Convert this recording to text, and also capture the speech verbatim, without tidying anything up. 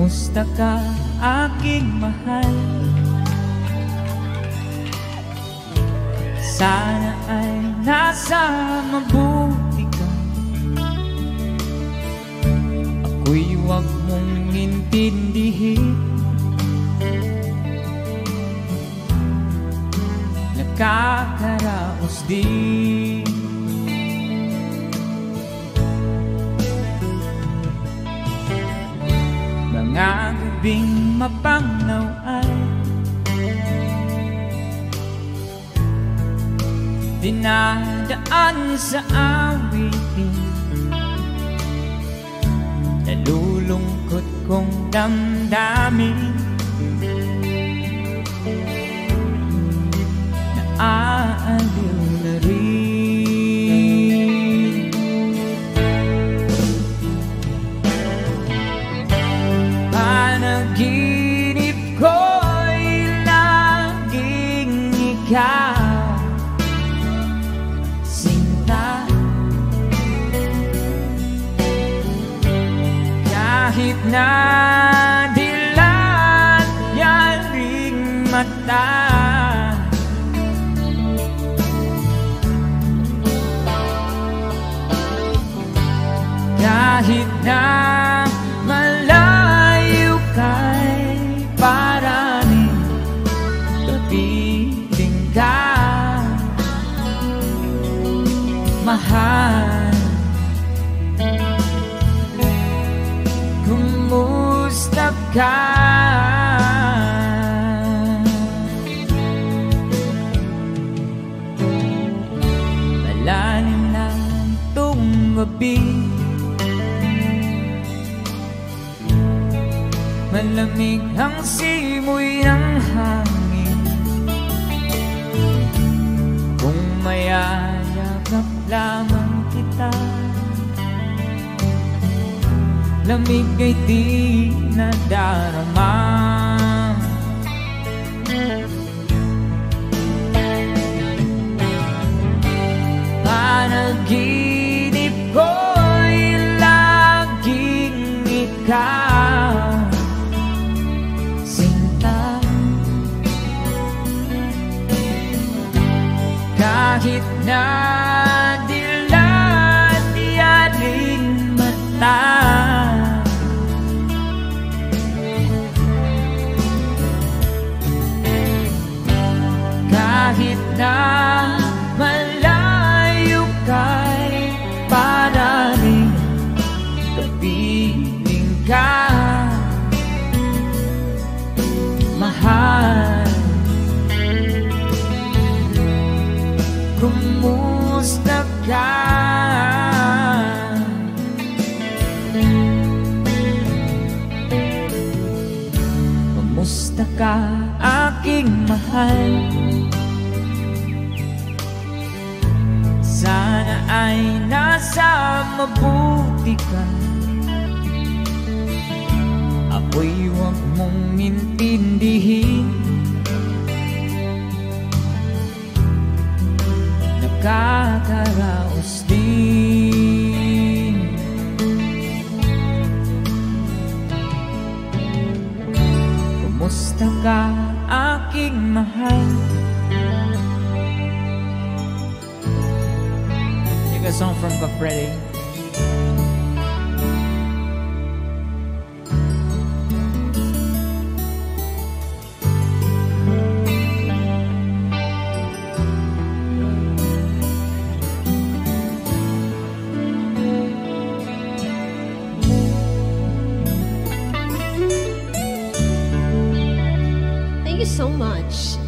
Kumusta ka, aking mahal? Sana ay nasa mabuti ka. Ako'y huwag mong intindihin. Nakakaraos din. Mga gabing mapangnaw ay dinadaan sa awitin. Nalulungkot kong damdamin. Naaaliw na rin. Panaginip ko'y laging ikaw, sinta. Kahit na dilat yaring mata, kahit na malayo ka'y paraning kapiling ka, mahal. Kumusta ka? Malalim na itong gabi, malamig ang simoy ng hangin. Kung mayayakap lamang kita, lamig ay di nadarama. Panaginip ko'y laging ikaw, sinta. Kahit na dilat yaring mata, kahit na malayo ka'y paraning kapiling ka, mahal. Kumusta ka? Kumusta ka, aking mahal? Sana ay nasa mabuti ka. Ako'y huwag mong intindihin. Nakakaraos din. Kumusta ka, aking mahal? A song from Freddie. Thank you so much.